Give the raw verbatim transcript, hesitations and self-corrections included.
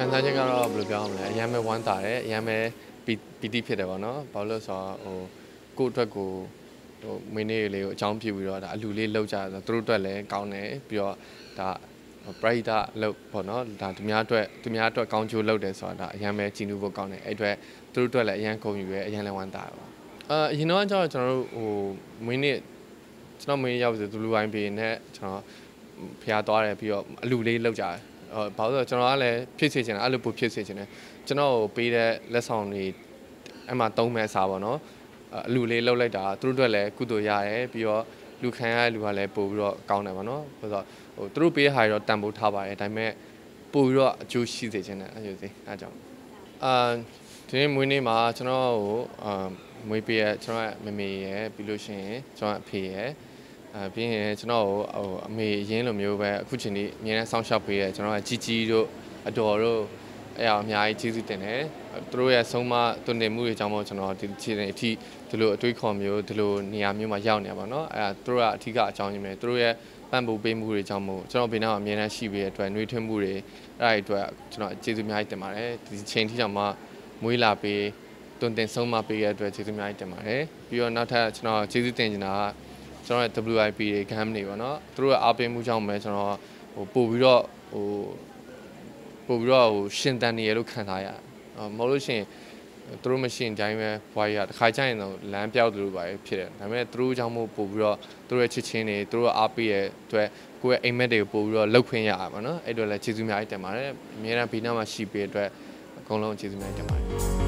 ခံစားချက်ကတော့ဘယ်လိုပြောရမလဲအရင်ပဲဝမ်းသာတယ်အရင်ပဲပီပီတိဖြစ်တယ်ပေါ့နော်ဘာလို့လဲဆိုတော့ဟိုကိုယ့်အတွက်ကိုဟိုမင်းလေးလေးကိုအကြောင်းပြုပြီးတော့ဒါအလူလေးလောက်ကြဆိုသူတို့အတွက်လည်းကောင်းတယ်ပြီးတော့ဒါပရိသတ်လောက်ပေါ့နော်ဒါသူများအတွက်သူများအတွက်ကောင်းကျိုးလုပ်တယ်ဆိုတာဒါအရင်ပဲကြည်နူးဖို့ကောင်းတယ်အဲ့အတွက်သူတို့အတွက်လည်းအရင်ကုန်ယူပဲအရင်လည်းဝမ်းသာတယ်ပေါ့အာအရင်တော့ကျတော့ကျွန်တော်တို့ဟိုမင်းလေးကျွန်တော်မင်းရောက်ဆိုသူလူဝိုင်းပေးနဲ့ကျွန်တော်ဖျားသွားတယ်ပြီးတော့အလူလေးလောက်ကြတယ်ဘာလို့လဲကျွန်တော်ကလည်းဖြစ်စေချင်တယ်အဲ့လိုပိုဖြစ်စေချင်တယ်ကျွန်တော်ကိုပေးတဲ့လက်ဆောင်တွေအဲ့မှာသုံးမဲ့အစားပေါ့နော်အလူလေးလှုပ်လိုက်တာသူတို့အတွက်လည်းကုသိုလ်ရတယ်ပြီးတော့လူခံရတဲ့လူကလည်းပို့ပြီးတော့ကောင်းတယ်ပေါ့နော်ဆိုတော့ဟိုသူတို့ပေးတဲ့ဟာတွေတော့တန်ဖိုးထားပါတယ်ဒါပေမဲ့ပို့ပြီးတော့အကျိုးရှိစေချင်တယ်အဲ့လိုစေအဲ့ကြောင့်အာဒီနေ့မွေးနေ့မှာကျွန်တော်ကိုအာမွေးပေးရကျွန်တော်မမေရယ်ပြီးလို့ရှိရင်ကျွန်တော်အဖေရယ်အဲပြီးရင်ကျွန်တော်ဟိုအမေရင်းလိုမျိုးပဲအခုချိန်นี้အမြဲတမ်းစောင့်ရှောက်ပေးရဲကျွန်တော်ကကြီးကြီးတို့အတော်တို့အဲ့အများကြီးကျေးဇူးတင်တယ်သူတို့ရဲ့ဆုံးမတွင်တင်မှုတွေကြောင့်မို့ကျွန်တော်ဒီခြေနေအထိဒီလိုအတွေးခေါ်မျိုးဒီလိုနေရာမျိုးမှာရောက်နေပါတော့အဲ့ဒါသူတို့ကအထူးအကြောင်းရင်းပဲသူတို့ရဲ့ပံ့ပိုးပေးမှုတွေကြောင့်မို့ကျွန်တော်ဘေးနားမှာအမြဲတမ်းရှိပေးရတဲ့အတွက်နှွေးထွေးမှုတွေအဲ့ဒီအတွက်ကျွန်တော်ကျေးဇူးအများကြီးတင်ပါတယ်ဒီချိန်ထိကြောင့်မှမွေးလာပေးတွင်တင်ဆုံးမပေးရတဲ့အတွက်ကျေးဇူးအများကြီးတင်ပါတယ်ပြီးတော့နောက်ထပ်ကျွန်တော်ကျေးဇူးတင်နေတာကကျွန်တော်ရဲ့ W I P တွေ game တွေပေါ့နော်သူတို့ရဲ့အားပေးမှုကြောင့်ပဲကျွန်တော်ဟိုပို့ပြီးတော့ဟိုပို့ပြီးတော့ဟိုရှင်တန်နေရလို့ခံစားရတယ်မဟုတ်လို့ရှိရင်သူတို့မရှင်တိုင်းပဲဘွားကြီးကတစ်ခါကျရင်တော့လမ်းပြောက်သူတို့ပါဖြစ်တယ်ဒါပေမဲ့သူတို့ကြောင့်မို့ပို့ပြီးတော့သူတို့ရဲ့ချစ်ချင်းတွေသူတို့အားပေးရဲ့အတွက်ကိုယ့်ရဲ့အိမ်မက်တွေကိုပို့ပြီးတော့လှုပ်ခွင့်ရပါတော့နော်အဲ့အတွက်လည်းကျေးဇူးများတင်ပါတယ်အများအားဘေးနားမှာရှိပေးတဲ့အတွက်အကုန်လုံးကျေးဇူးများတင်ပါတယ်